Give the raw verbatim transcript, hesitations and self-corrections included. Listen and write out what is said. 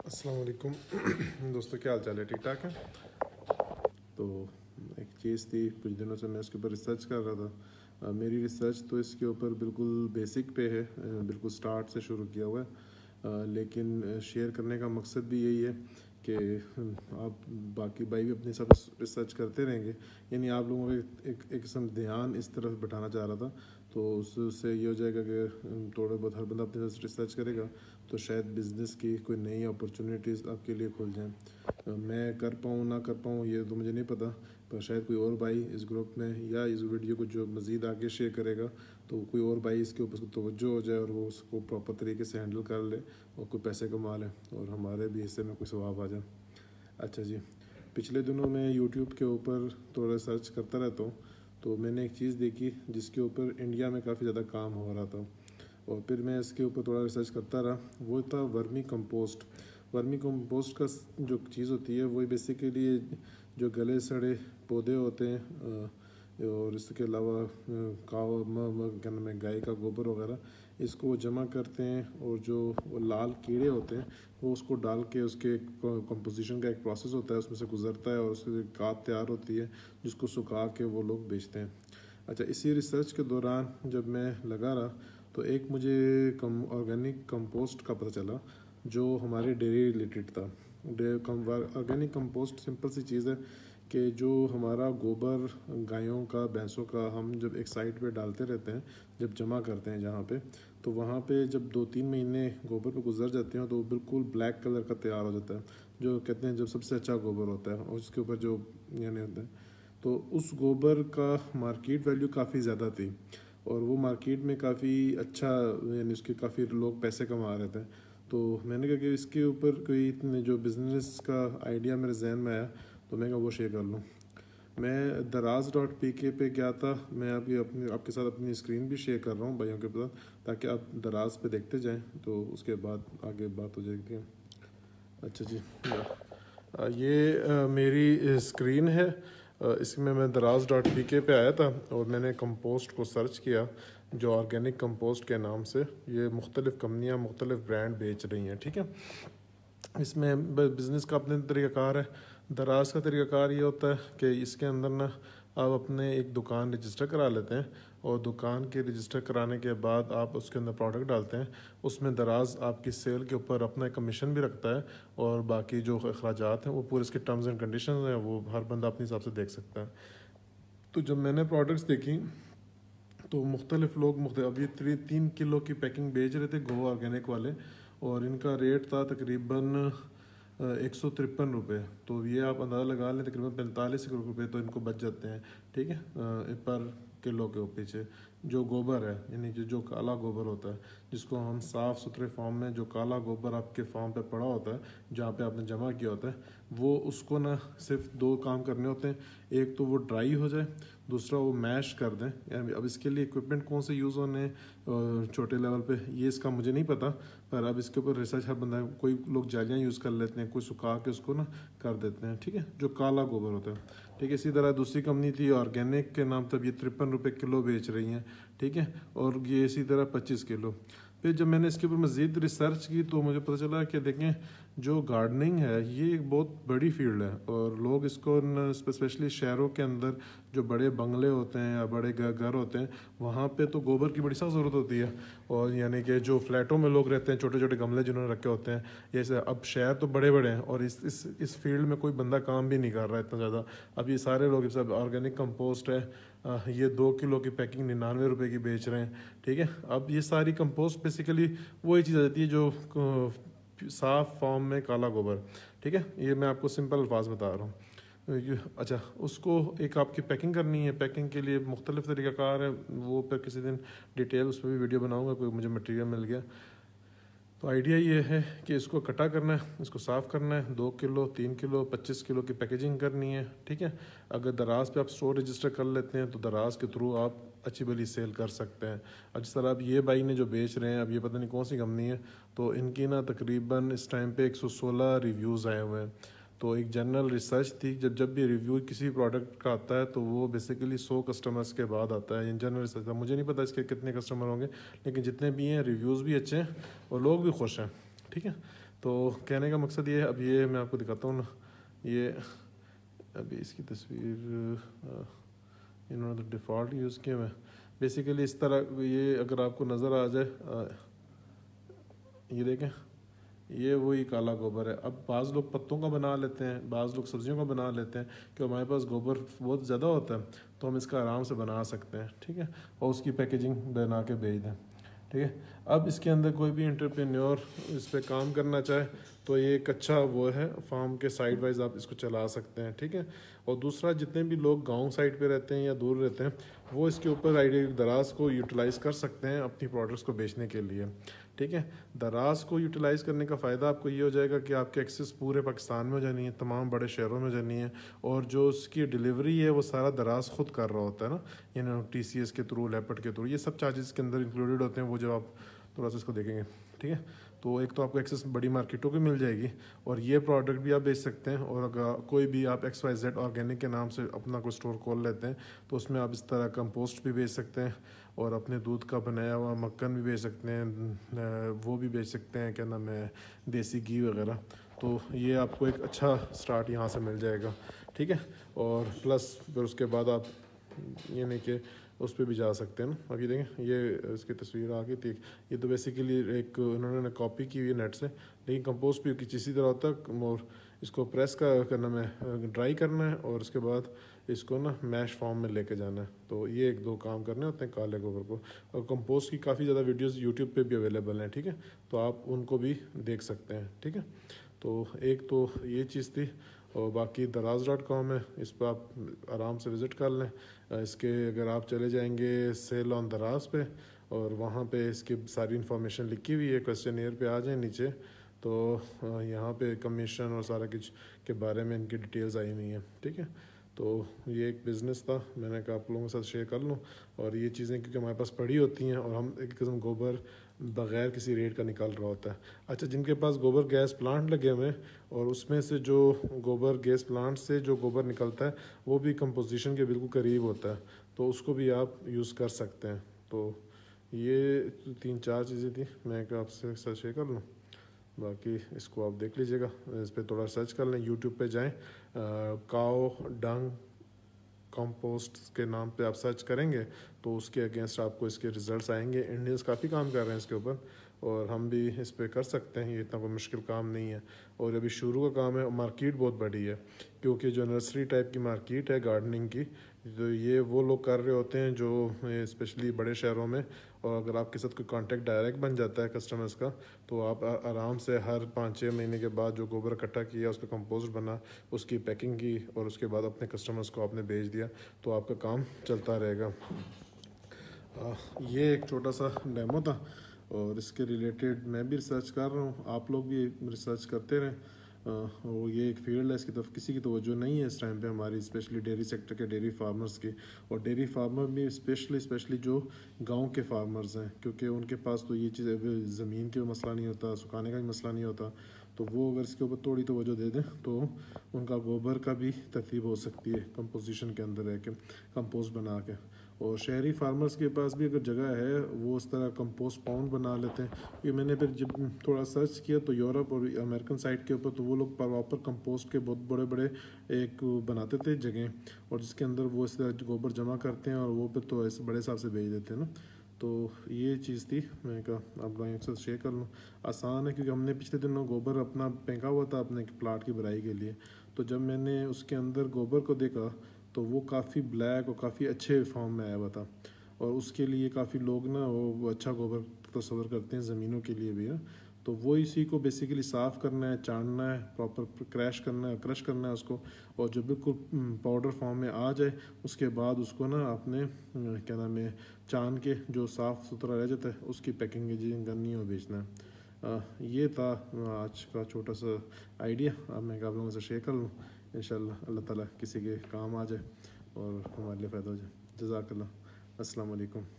अस्सलाम वालेकुम दोस्तों, क्या हाल चाल है? ठीक ठाक है। तो एक चीज़ थी, कुछ दिनों से मैं इसके ऊपर रिसर्च कर रहा था। अ, मेरी रिसर्च तो इसके ऊपर बिल्कुल बेसिक पे है, अ, बिल्कुल स्टार्ट से शुरू किया हुआ है। अ, लेकिन शेयर करने का मकसद भी यही है कि आप बाकी भाई भी अपनी सब रिसर्च करते रहेंगे। यानी आप लोगों का एक एक किस्म ध्यान इस तरफ बैठाना चाह रहा था। तो उससे ये हो जाएगा कि थोड़े बहुत हर बंदा अपने रिसर्च करेगा तो शायद बिज़नेस की कोई नई अपॉर्चुनिटीज़ आपके लिए खुल जाएं। अ, मैं कर पाऊँ ना कर पाऊँ ये तो मुझे नहीं पता, पर शायद कोई और भाई इस ग्रुप में या इस वीडियो को जो मज़ीद आगे शेयर करेगा तो कोई और भाई इसके ऊपर तवज्जो हो जाए और वो उसको प्रॉपर तरीके से हैंडल कर ले और कोई पैसे कमा ले और हमारे भी हिस्से में कोई सवाब आ जाए। अच्छा जी, पिछले दिनों मैं यूट्यूब के ऊपर थोड़ा सर्च करता रहता हूँ, तो मैंने एक चीज़ देखी जिसके ऊपर इंडिया में काफ़ी ज़्यादा काम हो रहा था और फिर मैं इसके ऊपर थोड़ा रिसर्च करता रहा। वो था वर्मी कंपोस्ट। वर्मी कंपोस्ट का जो चीज़ होती है वही बेसिकली जो गले सड़े पौधे होते हैं और इसके अलावा काव क्या नाम है गाय का गोबर वगैरह, इसको वो जमा करते हैं और जो वो लाल कीड़े होते हैं वो उसको डाल के उसके कंपोजिशन का एक प्रोसेस होता है, उसमें से गुजरता है और उसकी खाद तैयार होती है जिसको सुखा के वो लोग बेचते हैं। अच्छा, इसी रिसर्च के दौरान जब मैं लगा रहा तो एक मुझे कम ऑर्गेनिक कंपोस्ट का पता चला जो हमारे डेयरी रिलेटेड था। ऑर्गेनिक कंपोस्ट सिंपल सी चीज़ है कि जो हमारा गोबर गायों का भैंसों का हम जब एक साइड पे डालते रहते हैं, जब जमा करते हैं जहाँ पे, तो वहाँ पे जब दो तीन महीने गोबर पे गुजर जाते हैं तो वो बिल्कुल ब्लैक कलर का तैयार हो जाता है, जो कहते हैं जब सबसे अच्छा गोबर होता है और उसके ऊपर जो यानी होता है। तो उस गोबर का मार्केट वैल्यू काफ़ी ज़्यादा थी और वो मार्केट में काफ़ी अच्छा, यानी उसके काफ़ी लोग पैसे कमा रहे थे। तो मैंने कहा कि इसके ऊपर कोई इतने जो बिज़नेस का आइडिया मेरे जहन में आया तो मैं कहा वो शेयर कर लूँ। मैं दराज डॉट पी के पे गया था। मैं अभी अपनी आपके साथ अपनी स्क्रीन भी शेयर कर रहा हूँ भाइयों के साथ, ताकि आप दराज पे देखते जाएं तो उसके बाद आगे बात हो जाएगी। अच्छा जी, ये आ, मेरी स्क्रीन है। आ, इसमें मैं दराज डॉट पी के पे आया था और मैंने कंपोस्ट को सर्च किया जो ऑर्गेनिक कंपोस्ट के नाम से ये मुख्तलिफ़ कंपनियाँ मुख्तलिफ़ ब्रांड बेच रही हैं। ठीक है, इसमें बिज़नेस का अपने तरीक़ाकार है। दराज का तरीक़ाकार ये होता है कि इसके अंदर ना आप अपने एक दुकान रजिस्टर करा लेते हैं और दुकान के रजिस्टर कराने के बाद आप उसके अंदर प्रोडक्ट डालते हैं। उसमें दराज आपकी सेल के ऊपर अपना कमीशन भी रखता है और बाकी जो अखराजात हैं वो पूरे इसके टर्म्स एंड कंडीशंस हैं वो हर बंदा अपने हिसाब से देख सकता है। तो जब मैंने प्रोडक्ट्स देखी तो मुख्तलिफ लोग मुख्तलिफ अभी ती, तीन किलो की पैकिंग बेच रहे थे गो ऑर्गेनिक वाले और इनका रेट था तकरीबन एक सौ तिरपन रुपये। तो ये आप अंदाज़ा लगा लें तकरीबन पैंतालीस रुपये तो इनको बच जाते हैं। ठीक है, पर किलो के पीछे जो गोबर है, यानी जो जो काला गोबर होता है जिसको हम साफ़ सुथरे फॉर्म में, जो काला गोबर आपके फॉर्म पे पड़ा होता है जहाँ पे आपने जमा किया होता है, वो उसको ना सिर्फ दो काम करने होते हैं। एक तो वो ड्राई हो जाए, दूसरा वो मैश कर दें। यानी अब इसके लिए इक्विपमेंट कौन से यूज़ होने छोटे लेवल पे ये इसका मुझे नहीं पता, पर अब इसके ऊपर रिसर्च हर बंदा, कोई लोग जालियाँ यूज़ कर लेते हैं, कोई सुखा के उसको ना कर देते हैं। ठीक है, जो काला गोबर होता है। ठीक है, इसी तरह दूसरी कंपनी थी ऑर्गेनिक के नाम, तब ये तिरपन रुपये किलो बेच रही हैं। ठीक है, और ये इसी तरह पच्चीस किलो। फिर जब मैंने इसके ऊपर मज़ीद रिसर्च की तो मुझे पता चला कि देखें जो गार्डनिंग है ये एक बहुत बड़ी फील्ड है और लोग इसको स्पेशली शहरों के अंदर जो बड़े बंगले होते हैं या बड़े घर होते हैं वहाँ पे तो गोबर की बड़ी सख्त ज़रूरत होती है। और यानी कि जो फ्लैटों में लोग रहते हैं, छोटे छोटे गमले जिन्होंने रखे होते हैं, जैसे अब शहर तो बड़े बड़े हैं और इस इस इस फील्ड में कोई बंदा काम भी नहीं कर रहा है इतना ज़्यादा। अब ये सारे लोग सब ऑर्गेनिक कंपोस्ट है, ये दो किलो की पैकिंग निन्यानवे रुपये की बेच रहे हैं। ठीक है, अब ये सारी कंपोस्ट बेसिकली वही चीज़ आ जाती है जो साफ़ फॉर्म में काला गोबर। ठीक है, ये मैं आपको सिंपल अल्फाज बता रहा हूँ। अच्छा, उसको एक आपकी पैकिंग करनी है। पैकिंग के लिए मुख्तलिफ़ तरीक़ाकार है, वो पर किसी दिन डिटेल उस पर भी वीडियो बनाऊँगा, कोई मुझे मटेरियल मिल गया। तो आइडिया ये है कि इसको कटा करना है, इसको साफ़ करना है, दो किलो तीन किलो पच्चीस किलो की पैकेजिंग करनी है। ठीक है, अगर दराज पे आप स्टोर रजिस्टर कर लेते हैं तो दराज के थ्रू आप अच्छी भली सेल कर सकते हैं। अब जिस तरह अब ये भाई ने जो बेच रहे हैं, अब ये पता नहीं कौन सी कंपनी है, तो इनकी ना तकरीबन इस टाइम पे एक सौ सोलह रिव्यूज़ आए हुए हैं। तो एक जनरल रिसर्च थी, जब जब भी रिव्यू किसी प्रोडक्ट का आता है तो वो बेसिकली सौ कस्टमर्स के बाद आता है। जनरल रिसर्च था, मुझे नहीं पता इसके कितने कस्टमर होंगे, लेकिन जितने भी हैं रिव्यूज़ भी अच्छे हैं और लोग भी खुश हैं। ठीक है, तो कहने का मकसद ये है, अब ये मैं आपको दिखाता हूँ ना, ये अभी इसकी तस्वीर इन्होंने तो डिफ़ॉल्ट यूज़ किया है। बेसिकली इस तरह ये अगर आपको नज़र आ जाए, ये देखें, ये वही काला गोबर है। अब बाज़ लोग पत्तों का बना लेते हैं, बाज़ लोग सब्जियों का बना लेते हैं कि हमारे पास गोबर बहुत ज़्यादा होता है तो हम इसका आराम से बना सकते हैं, ठीक है, और उसकी पैकेजिंग बना के भेज दें, ठीक है। अब इसके अंदर कोई भी एंटरप्रेन्योर इस पर काम करना चाहे तो ये एक अच्छा वो है, फार्म के साइड वाइज आप इसको चला सकते हैं, ठीक है। और दूसरा, जितने भी लोग गांव साइड पे रहते हैं या दूर रहते हैं वो इसके ऊपर आइडिया दराज को यूटिलाइज़ कर सकते हैं अपनी प्रोडक्ट्स को बेचने के लिए, ठीक है। दराज को यूटिलाइज़ करने का फ़ायदा आपको ये हो जाएगा कि आपके एक्सेस पूरे पाकिस्तान में हो जानी है, तमाम बड़े शहरों में हो जानी है, और जो उसकी डिलीवरी है वो सारा दराज खुद कर रहा होता है ना, यानी टी सी एस के थ्रू, लेपर्ड के थ्रू, ये सब चार्जेस के अंदर इंक्लूडेड होते हैं। वो जब आप थोड़ा सा इसको देखेंगे, ठीक है, तो एक तो आपको एक्सेस बड़ी मार्केटों की मिल जाएगी और ये प्रोडक्ट भी आप बेच सकते हैं। और अगर कोई भी आप एक्स वाई जेड ऑर्गेनिक के नाम से अपना कोई स्टोर खोल लेते हैं तो उसमें आप इस तरह कंपोस्ट भी बेच सकते हैं और अपने दूध का बनाया हुआ मक्खन भी बेच सकते हैं, वो भी बेच सकते हैं, क्या नाम है, देसी घी वगैरह। तो ये आपको एक अच्छा स्टार्ट यहाँ से मिल जाएगा, ठीक है। और प्लस फिर उसके बाद आप यानी कि उस पर भी जा सकते हैं ना। अभी देखें, ये इसकी तस्वीर आ गई थी, ये तो बेसिकली एक उन्होंने कॉपी की हुई है नेट से, लेकिन कंपोस्ट भी कुछ इसी तरह होता है। और इसको प्रेस का करना है, ड्राई करना है और उसके बाद इसको ना मैश फॉर्म में लेके जाना है। तो ये एक दो काम करने होते हैं काले गोबर को। और कंपोस्ट की काफ़ी ज़्यादा वीडियोस यूट्यूब पे भी अवेलेबल हैं, ठीक है, तो आप उनको भी देख सकते हैं, ठीक है। तो एक तो ये चीज़ थी, और बाकी दराज डॉट कॉम है, इस पर आप आराम से विज़िट कर लें। इसके अगर आप चले जाएंगे सेल ऑन दराज पे और वहाँ पे इसकी सारी इन्फॉर्मेशन लिखी हुई है, क्वेश्चन एयर पे आ जाए नीचे तो यहाँ पे कमीशन और सारा कुछ के बारे में इनकी डिटेल्स आई हुई हैं, ठीक है। तो ये एक बिज़नेस था, मैंने कहा आप लोगों के साथ शेयर कर लूँ। और ये चीज़ें क्योंकि हमारे पास पड़ी होती हैं और हम एक किस्म गोबर बग़ैर किसी रेट का निकल रहा होता है। अच्छा, जिनके पास गोबर गैस प्लांट लगे हुए हैं और उसमें से जो गोबर गैस प्लांट से जो गोबर निकलता है वो भी कंपोजिशन के बिल्कुल करीब होता है, तो उसको भी आप यूज़ कर सकते हैं। तो ये तीन चार चीज़ें थी, मैं आपसे साथ शेयर कर लूँ। बाकी इसको आप देख लीजिएगा, इस पर थोड़ा सर्च कर लें, यूट्यूब पे जाएं, काओ डंग कंपोस्ट के नाम पे आप सर्च करेंगे तो उसके अगेंस्ट आपको इसके रिजल्ट्स आएंगे। इंडियंस काफ़ी काम कर रहे हैं इसके ऊपर और हम भी इस पर कर सकते हैं, ये इतना कोई मुश्किल काम नहीं है। और अभी शुरू का काम है, मार्केट बहुत बड़ी है क्योंकि जो नर्सरी टाइप की मार्केट है गार्डनिंग की, तो ये वो लोग कर रहे होते हैं जो स्पेशली बड़े शहरों में। और अगर आपके साथ कोई कांटेक्ट डायरेक्ट बन जाता है कस्टमर्स का तो आप आराम से हर पाँच छः महीने के बाद जो गोबर इकट्ठा किया उसका कंपोस्ट बना, उसकी पैकिंग की और उसके बाद अपने कस्टमर्स को आपने भेज दिया तो आपका काम चलता रहेगा। आ, ये एक छोटा सा डेमो था और इसके रिलेटेड मैं भी रिसर्च कर रहा हूँ, आप लोग भी रिसर्च करते रहें। और ये एक फील्ड है, इसकी तरफ किसी की तवज्जो नहीं है इस टाइम पे हमारी, स्पेशली डेयरी सेक्टर के डेयरी फार्मर्स की। और डेयरी फार्मर भी स्पेशली स्पेशली जो गांव के फार्मर्स हैं, क्योंकि उनके पास तो ये चीज़ ज़मीन का मसला नहीं होता, सुखाने का भी मसला नहीं होता, तो वो अगर इसके ऊपर थोड़ी तवज्जो दे दें तो उनका गोबर का भी तरतीब हो सकती है कंपोजिशन के अंदर रह के, कंपोस्ट बना के। और शहरी फार्मर्स के पास भी अगर जगह है वो उस तरह कंपोस्ट पाउंड बना लेते हैं। ये मैंने फिर जब थोड़ा सर्च किया तो यूरोप और अमेरिकन साइड के ऊपर तो वो लोग प्रॉपर कंपोस्ट के बहुत बड़े बड़े एक बनाते थे जगह, और जिसके अंदर वो इस तरह गोबर जमा करते हैं और वो फिर तो ऐसे बड़े हिसाब से भेज देते हैं ना। तो ये चीज़ थी, मैं कहा आप लोगों के साथ शेयर कर लूँ। आसान है क्योंकि हमने पिछले दिनों गोबर अपना फेंका हुआ था अपने प्लाट की भराई के लिए, तो जब मैंने उसके अंदर गोबर को देखा तो वो काफ़ी ब्लैक और काफ़ी अच्छे फॉर्म में आया हुआ था। और उसके लिए काफ़ी लोग ना वो अच्छा गोबर तस्वर करते हैं ज़मीनों के लिए भी है। तो वो इसी को बेसिकली साफ़ करना है, चाड़ना है, प्रॉपर क्रैश करना है, क्रश करना है उसको, और जब बिल्कुल पाउडर फॉर्म में आ जाए उसके बाद उसको ना अपने क्या नाम है चान के जो साफ़ सुथरा रह जाता है उसकी पैकिंग करनी है और बेचना है। आ, ये था आज का छोटा सा आइडिया, अब मैं आप लोगों से शेयर कर लूँ। इंशाल्लाह अल्लाह ताला किसी के काम आ जाए और हमारे लिए फ़ायदा हो जाए। जज़ाकल्लाह, अस्सलाम वालेकुम।